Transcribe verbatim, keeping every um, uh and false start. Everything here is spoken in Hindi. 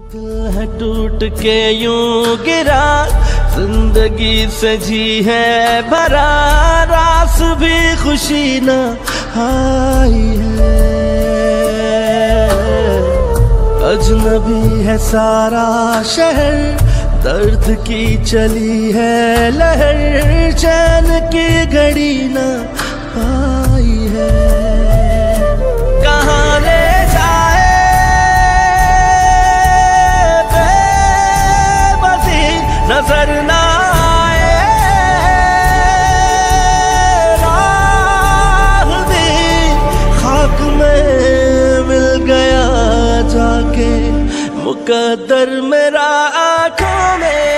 दिल है टूट के यूं गिरा, जिंदगी सजी है भरा, रास भी खुशी न आई है। अजनबी है सारा शहर, दर्द की चली है लहर, चैन की घड़ी न आई है। कहाँ ले नजर ना आए, राह भी खाक में मिल गया जाके, मुकद्दर मेरा आँखों में